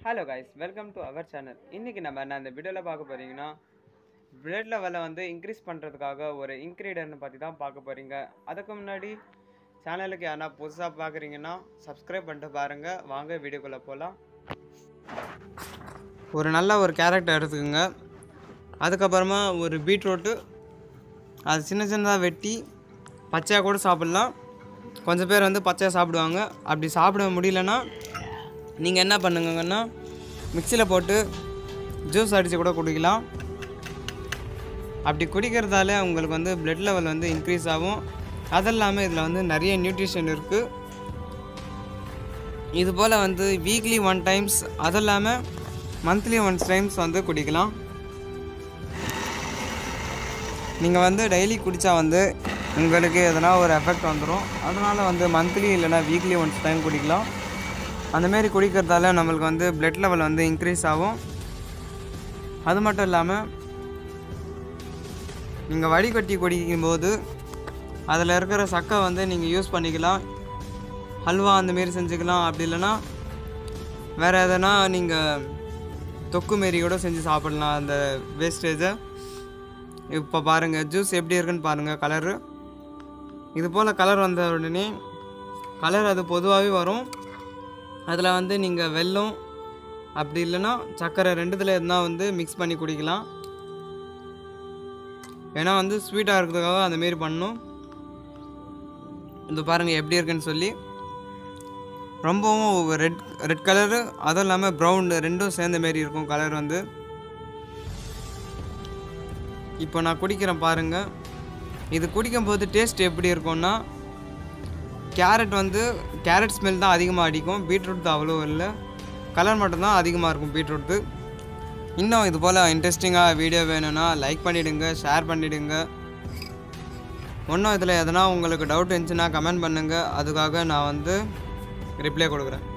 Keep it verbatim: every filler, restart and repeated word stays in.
Hello guys, welcome to our channel. இன்றைக்கி நம்ம என்ன அந்த வீடியோவில் பார்க்க போகிறீங்கன்னா, பிளட் லெவலை வந்து இன்க்ரீஸ் பண்ணுறதுக்காக ஒரு இன்க்ரீடியன்ட் பற்றி தான் பார்க்க போகிறீங்க. அதுக்கு முன்னாடி சேனலுக்கு யாரா புதுசாக பார்க்குறீங்கன்னா சப்ஸ்கிரைப் பண்ணிட்டு பாருங்கள். வாங்க வீடியோக்குள்ளே போகலாம். ஒரு நல்ல ஒரு கேரட் எடுத்துக்கோங்க. அதுக்கப்புறமா ஒரு பீட்ரூட்டு, அது சின்ன சின்னதாக வெட்டி பச்சையாக கூட சாப்பிட்லாம். கொஞ்சம் பேர் வந்து பச்சையாக சாப்பிடுவாங்க. அப்படி சாப்பிட முடியலன்னா நீங்கள் என்ன பண்ணுங்கன்னா மிக்சியில் போட்டு ஜூஸ் அடித்து கூட குடிக்கலாம். அப்படி குடிக்கிறதால உங்களுக்கு வந்து பிளட் லெவல் வந்து இன்க்ரீஸ் ஆகும். அது இல்லாமல் இதில் வந்து நிறைய நியூட்ரிஷன் இருக்குது. இது போல் வந்து வீக்லி ஒன் டைம்ஸ், அது இல்லாமல் மந்த்லி ஒன் டைம்ஸ் வந்து குடிக்கலாம். நீங்கள் வந்து டெய்லி குடித்தா வந்து உங்களுக்கு எதனா ஒரு எஃபெக்ட் வந்துடும். அதனால் வந்து மந்த்லி இல்லைனா வீக்லி ஒன்ஸ் டைம் குடிக்கலாம். அந்தமாரி குடிக்கிறதால நம்மளுக்கு வந்து பிளட் லெவல் வந்து இன்க்ரீஸ் ஆகும். அது மட்டும் இல்லாமல் நீங்கள் வடிகட்டி குடிக்கும்போது அதில் இருக்கிற சக்கை வந்து நீங்கள் யூஸ் பண்ணிக்கலாம். ஹல்வா அந்தமாரி செஞ்சுக்கலாம். அப்படி இல்லைன்னா வேறு எதனா நீங்கள் தொக்கு மாரி கூட செஞ்சு சாப்பிட்லாம் அந்த வேஸ்டேஜை. இப்போ பாருங்கள் ஜூஸ் எப்படி இருக்குன்னு பாருங்கள். கலரு இது போல் கலர் வந்த உடனே கலர் அது பொதுவாகவே வரும். அதில் வந்து நீங்கள் வெல்லம் அப்படி இல்லைன்னா சர்க்கரை ரெண்டுத்தில் இருந்தால் வந்து மிக்ஸ் பண்ணி குடிக்கலாம். ஏன்னா வந்து ஸ்வீட்டாக இருக்கிறதுக்காக அந்தமாரி பண்ணணும். இது பாருங்கள் எப்படி இருக்குன்னு சொல்லி. ரொம்பவும் ரெட் ரெட் கலரு, அதுவும் இல்லாமல் ப்ரௌன் ரெண்டும் சேர்ந்த மாரி இருக்கும் கலர் வந்து. இப்போ நான் குடிக்கிறேன் பாருங்கள். இது குடிக்கும்போது டேஸ்ட் எப்படி இருக்கும்னா, கேரட் வந்து கேரட் ஸ்மெல் தான் அதிகமாக அடிக்கும். பீட்ரூட் தான் அவ்வளோ இல்லை, கலர் மட்டும்தான் அதிகமாக இருக்கும் பீட்ரூட்டு. இன்னும் இது போல் இன்ட்ரெஸ்டிங்காக வீடியோ வேணும்னா லைக் பண்ணிவிடுங்க, ஷேர் பண்ணிவிடுங்க. இன்னும் இதில் எதனா உங்களுக்கு டவுட் இருந்துச்சுன்னா கமெண்ட் பண்ணுங்கள். அதுக்காக நான் வந்து ரிப்ளை கொடுக்குறேன்.